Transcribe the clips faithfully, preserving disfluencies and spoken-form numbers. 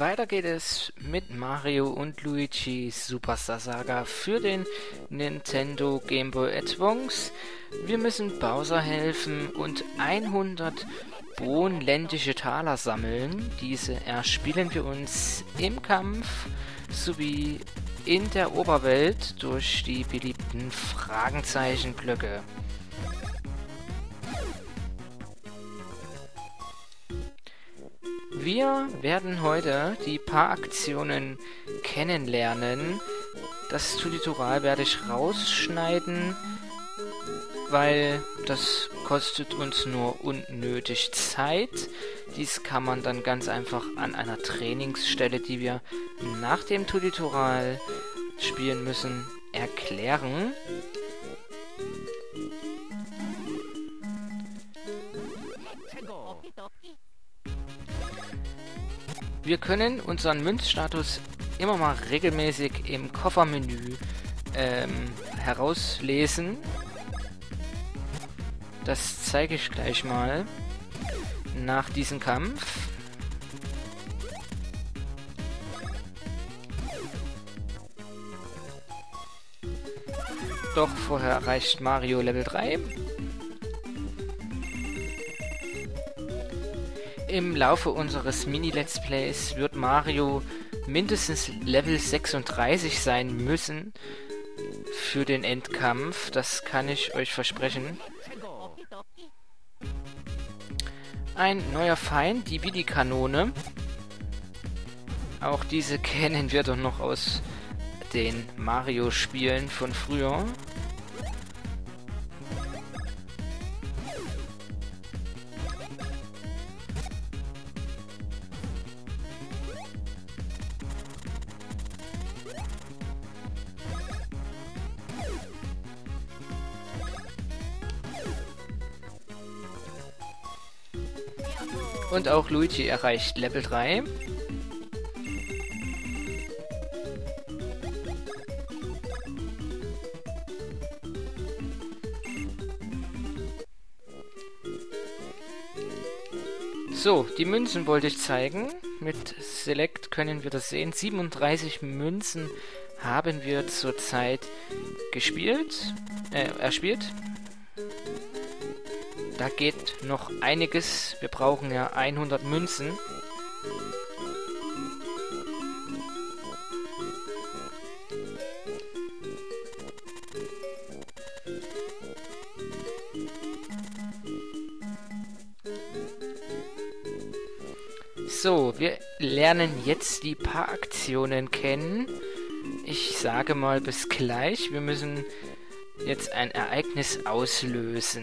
weiter geht es mit Mario und Luigi Superstar Saga für den Nintendo Game Boy Advance. Wir müssen Bowser helfen und hundert bohnländische Taler sammeln. Diese erspielen wir uns im Kampf sowie in der Oberwelt durch die beliebten Fragenzeichenblöcke. Wir werden heute die paar Aktionen kennenlernen. Das Tutorial werde ich rausschneiden, weil das kostet uns nur unnötig Zeit. Dies kann man dann ganz einfach an einer Trainingsstelle, die wir nach dem Tutorial spielen müssen, erklären. Wir können unseren Münzstatus immer mal regelmäßig im Koffermenü ähm, herauslesen. Das zeige ich gleich mal nach diesem Kampf. Doch vorher erreicht Mario Level drei. Im Laufe unseres Mini-Let's Plays wird Mario mindestens Level sechsunddreißig sein müssen für den Endkampf. Das kann ich euch versprechen. Ein neuer Feind, die Widi-Kanone. Auch diese kennen wir doch noch aus den Mario-Spielen von früher. Und auch Luigi erreicht Level drei. So, die Münzen wollte ich zeigen. Mit Select können wir das sehen. siebenunddreißig Münzen haben wir zurzeit gespielt, äh, erspielt. Da geht noch einiges. Wir brauchen ja hundert Münzen. So, wir lernen jetzt die paar Aktionen kennen. Ich sage mal bis gleich. Wir müssen jetzt ein Ereignis auslösen.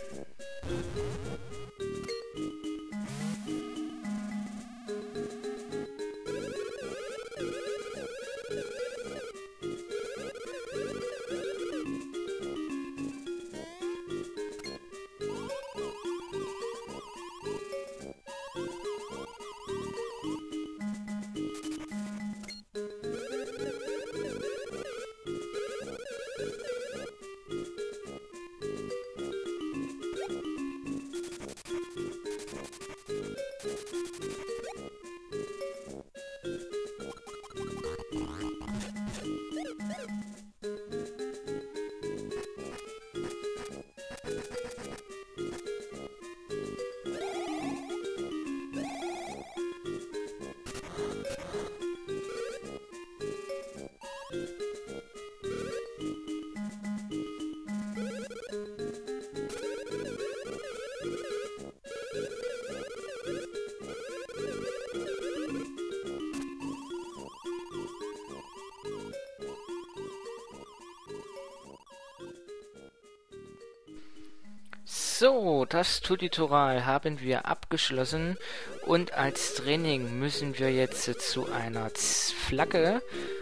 So, das Tutorial haben wir abgeschlossen und als Training müssen wir jetzt zu einer Flagge.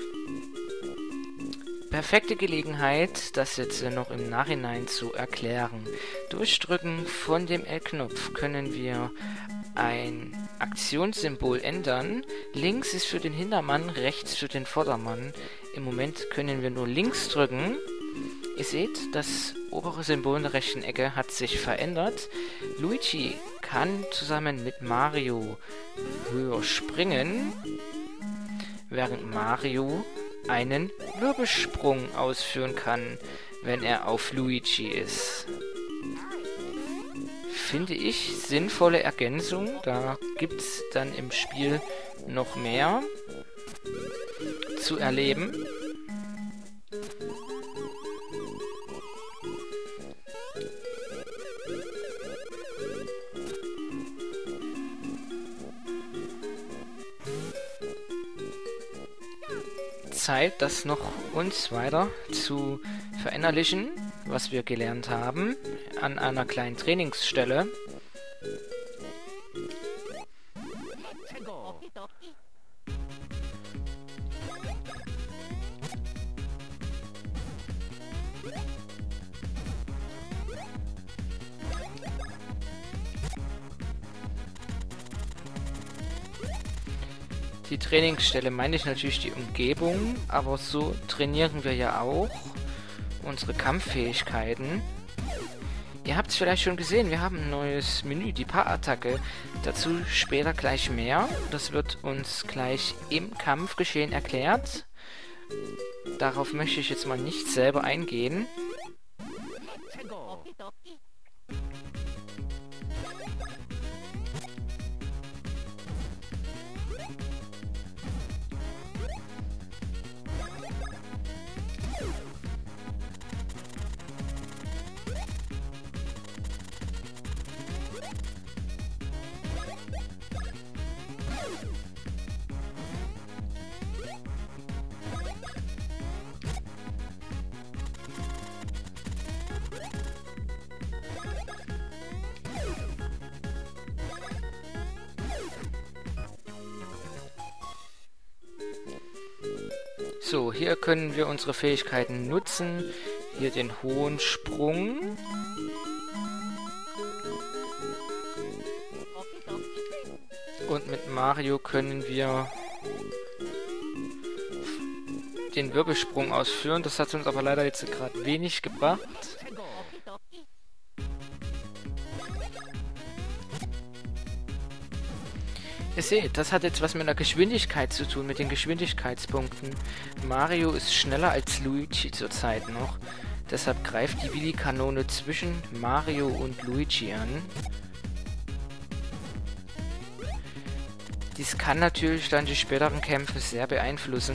Perfekte Gelegenheit, das jetzt noch im Nachhinein zu erklären. Durch Drücken von dem L-Knopf können wir ein Aktionssymbol ändern. Links ist für den Hintermann, rechts für den Vordermann. Im Moment können wir nur links drücken. Ihr seht, das obere Symbol in der rechten Ecke hat sich verändert. Luigi kann zusammen mit Mario höher springen. während Mario einen Wirbelsprung ausführen kann, wenn er auf Luigi ist. Finde ich sinnvolle Ergänzung. Da gibt es dann im Spiel noch mehr zu erleben. Zeit, das noch uns weiter zu verinnerlichen, was wir gelernt haben, an einer kleinen Trainingsstelle. Die Trainingsstelle meine ich natürlich die Umgebung, aber so trainieren wir ja auch unsere Kampffähigkeiten. Ihr habt es vielleicht schon gesehen, wir haben ein neues Menü, die Paarattacke. Dazu später gleich mehr. Das wird uns gleich im Kampfgeschehen erklärt. Darauf möchte ich jetzt mal nicht selber eingehen. So, hier können wir unsere Fähigkeiten nutzen. Hier den hohen Sprung. Und mit Mario können wir den Wirbelsprung ausführen. Das hat uns aber leider jetzt gerade wenig gebracht. Ihr seht, das hat jetzt was mit der Geschwindigkeit zu tun, mit den Geschwindigkeitspunkten. Mario ist schneller als Luigi zurzeit noch. Deshalb greift die Willi-Kanone zwischen Mario und Luigi an. Dies kann natürlich dann die späteren Kämpfe sehr beeinflussen.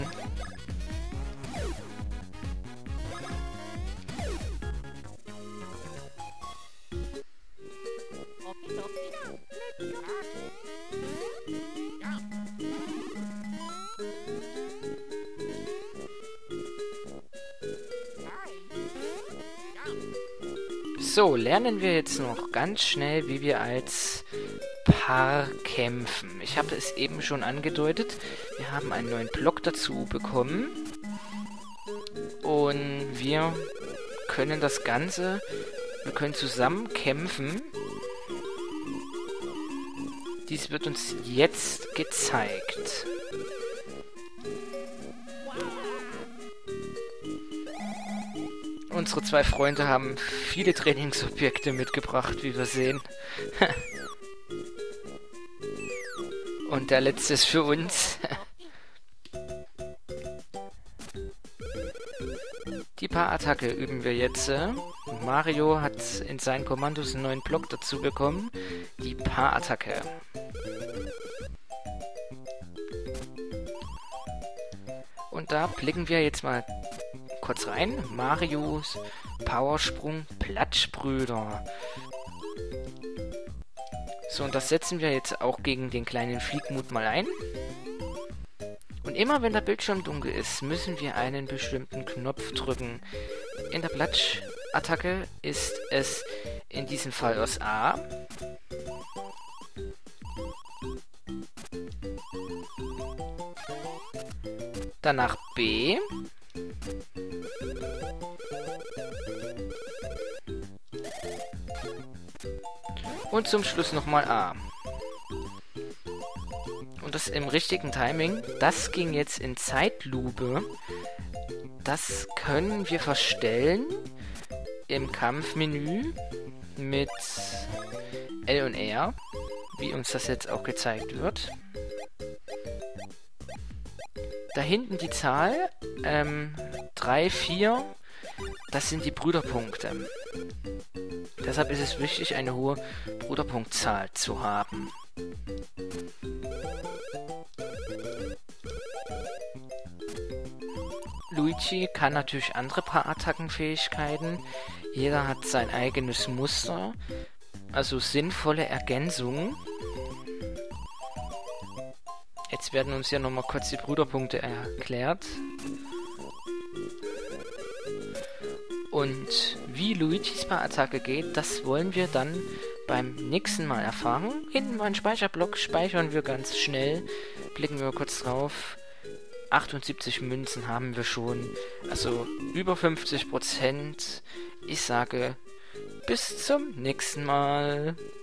So, lernen wir jetzt noch ganz schnell, wie wir als Paar kämpfen. Ich habe es eben schon angedeutet. Wir haben einen neuen Block dazu bekommen. Und wir können das Ganze, wir können zusammen kämpfen. Dies wird uns jetzt gezeigt. Unsere zwei Freunde haben viele Trainingsobjekte mitgebracht, wie wir sehen. Und der letzte ist für uns. Die Paarattacke üben wir jetzt. Mario hat in seinen Kommandos einen neuen Block dazu bekommen. Die Paarattacke. Und da blicken wir jetzt mal kurz rein. Marios Powersprung Platschbrüder. So, und das setzen wir jetzt auch gegen den kleinen Fliegmut mal ein. Und immer wenn der Bildschirm dunkel ist, müssen wir einen bestimmten Knopf drücken. In der Platschattacke ist es in diesem Fall das A. Danach B. Und zum Schluss nochmal A. Und das im richtigen Timing. Das ging jetzt in Zeitlupe. Das können wir verstellen im Kampfmenü mit L und R, wie uns das jetzt auch gezeigt wird. da hinten die Zahl, ähm, drei, vier, das sind die Bruderpunkte. Deshalb ist es wichtig, eine hohe Bruderpunktzahl zu haben. Luigi kann natürlich andere paar Attackenfähigkeiten. Jeder hat sein eigenes Muster. Also sinnvolle Ergänzungen. Jetzt werden uns ja nochmal kurz die Bruderpunkte erklärt. Und wie Luigis Attacke geht, das wollen wir dann beim nächsten Mal erfahren. Hinten war ein Speicherblock, speichern wir ganz schnell. Blicken wir kurz drauf. achtundsiebzig Münzen haben wir schon, also über fünfzig Prozent. Ich sage, bis zum nächsten Mal.